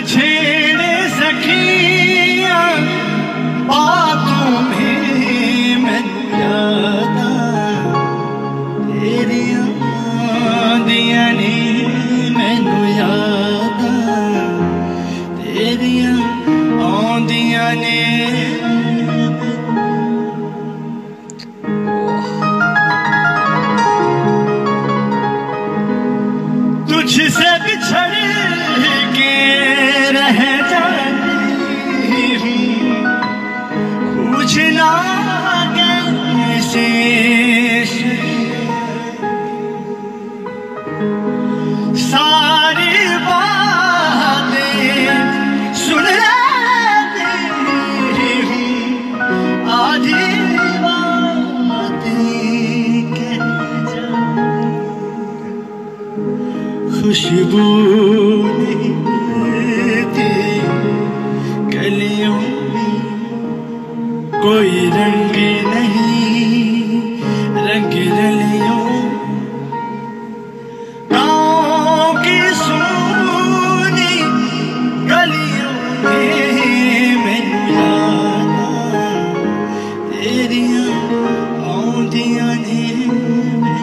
छेड़े सखियां बातों में मैनू याद तेरियां आंदियां ने मैनू याद तेरियां आंदियां ने। तुझसे बिछड़ के रह जाती हूँ पूछना कैसे सारी बातें सुन लेती हूँ आधी बातें कह जा खुशबू थी कलियों कोई रंग नहीं रंग रलियों गाँव की सोनी गलियों में मैनू याद तेरियां आंदियां ने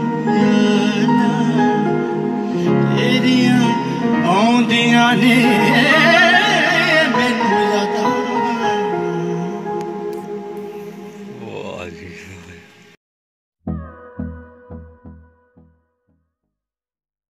तेरियां आंदियां ने।